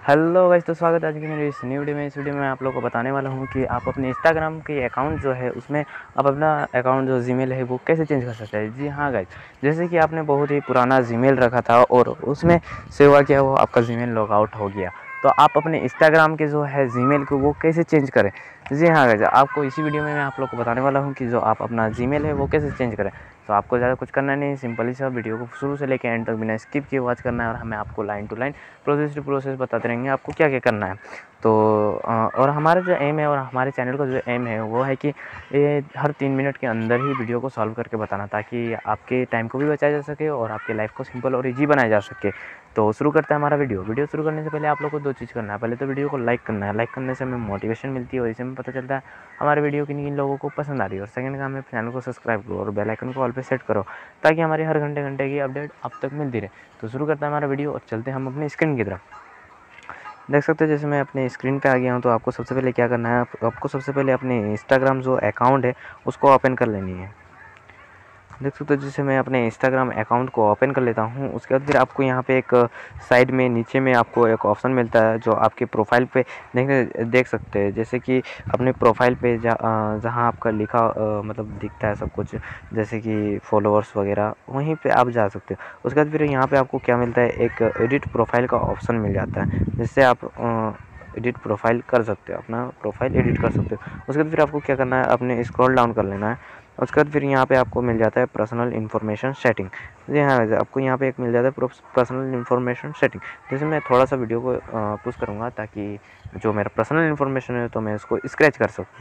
Hello guys, तो स्वागत है आज की मेरी इस न्यू वीडियो में। इस वीडियो में आप लोगों को बताने वाला हूं कि आप अपने इंस्टाग्राम के अकाउंट जो है उसमें आप अपना अकाउंट जो जीमेल है वो कैसे चेंज कर सकते हैं। जी हाँ गाइस, जैसे कि आपने बहुत ही पुराना जीमेल रखा था और उसमें से हुआ क्या, वो आपका जीमेल लॉग आउट हो गया, तो आप अपने इंस्टाग्राम के जो है जीमेल को वो कैसे चेंज करें। जी हाँ गाइस, आपको इसी वीडियो में मैं आप लोग को बताने वाला हूँ कि जो आप अपना जीमेल है वो कैसे चेंज करें। तो आपको ज़्यादा कुछ करना नहीं, सिंपली सा वीडियो को शुरू से लेकर एंड तक बिना स्किप किए वॉच करना है और हमें आपको line to line process to process बताते रहेंगे आपको क्या क्या करना है। तो और हमारा जो एम है और हमारे चैनल का जो एम है वो है कि ये हर 3 मिनट के अंदर ही वीडियो को सॉल्व करके बताना, ताकि आपके टाइम को भी बचाया जा सके और आपके लाइफ को सिंपल और ईजी बनाया जा सके। तो शुरू करते हैं हमारा वीडियो शुरू करने से पहले आप लोग को 2 चीज़ करना है। पहले तो वीडियो को लाइक करना है, लाइक करने से हमें मोटिवेशन मिलती है और इससे हमें पता चलता है हमारे वीडियो किन किन लोगों को पसंद आ रही है। और सेकंड काम है, चैनल को सब्सक्राइब करो और बेल आइकन को ऑल पे सेट करो, ताकि हमारी हर घंटे घंटे की अपडेट आप तक मिलती रहे। तो शुरू करते हैं हमारा वीडियो और चलते हैं हम अपनी स्क्रीन की तरफ। देख सकते हैं जैसे मैं अपने स्क्रीन पे आ गया हूँ, तो आपको सबसे पहले क्या करना है, आपको सबसे पहले अपने इंस्टाग्राम जो अकाउंट है उसको ओपन कर लेनी है। देख सकते हो जैसे मैं अपने इंस्टाग्राम अकाउंट को ओपन कर लेता हूँ, उसके बाद फिर आपको यहाँ पे एक साइड में नीचे में आपको एक ऑप्शन मिलता है जो आपके प्रोफाइल पे देख सकते हैं। जैसे कि अपने प्रोफाइल पे जहाँ आपका लिखा मतलब दिखता है सब कुछ, जैसे कि फॉलोअर्स वगैरह, वहीं पे आप जा सकते हो। उसके बाद फिर यहाँ पे आपको क्या मिलता है, एक एडिट प्रोफाइल का ऑप्शन मिल जाता है, जिससे आप एडिट प्रोफाइल कर सकते हो, अपना प्रोफाइल एडिट कर सकते हो। उसके बाद फिर आपको क्या करना है, अपने स्क्रॉल डाउन कर लेना है। उसके बाद फिर यहाँ पे आपको मिल जाता है पर्सनल इन्फॉर्मेशन सेटिंग। जी हाँ, आपको यहाँ पे एक मिल जाता है पर्सनल इन्फॉर्मेशन सेटिंग। जैसे मैं थोड़ा सा वीडियो को पुश करूँगा ताकि जो मेरा पर्सनल इन्फॉर्मेशन है तो मैं उसको स्क्रैच कर सकूँ।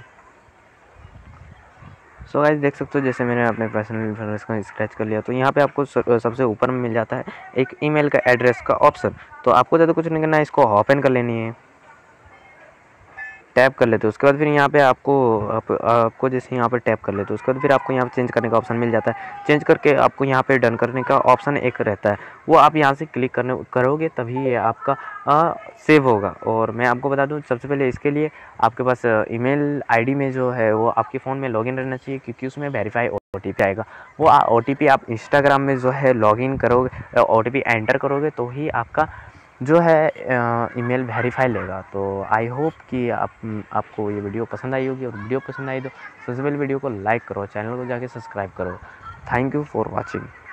सो गाइस, देख सकते हो जैसे मैंने अपने पर्सनल इन्फॉर्मेशन को स्क्रैच कर लिया, तो यहाँ पे आपको सबसे ऊपर में मिल जाता है एक ईमेल का एड्रेस का ऑप्शन। तो आपको ज़्यादा कुछ नहीं करना है, इसको ओपन कर लेनी है, टैप कर लेते हो। उसके बाद फिर यहाँ पे आपको जैसे यहाँ पे टैप कर लेते हो, उसके बाद फिर आपको यहाँ पे चेंज करने का ऑप्शन मिल जाता है। चेंज करके आपको यहाँ पे डन करने का ऑप्शन एक रहता है, वो आप यहाँ से क्लिक करोगे तभी ये आपका सेव होगा। और मैं आपको बता दूँ, सबसे पहले इसके लिए आपके पास ईमेल आईडी में जो है वो आपके फ़ोन में लॉगिन रहना चाहिए, क्योंकि उसमें वेरीफाई OTP आएगा। वो OTP आप इंस्टाग्राम में जो है लॉगिन करोगे, OTP एंटर करोगे तो ही आपका जो है ईमेल वेरीफाई लेगा। तो आई होप कि आपको ये वीडियो पसंद आई होगी, और वीडियो पसंद आई तो सबसे पहले वीडियो को लाइक करो, चैनल को जाके सब्सक्राइब करो। Thank you for watching.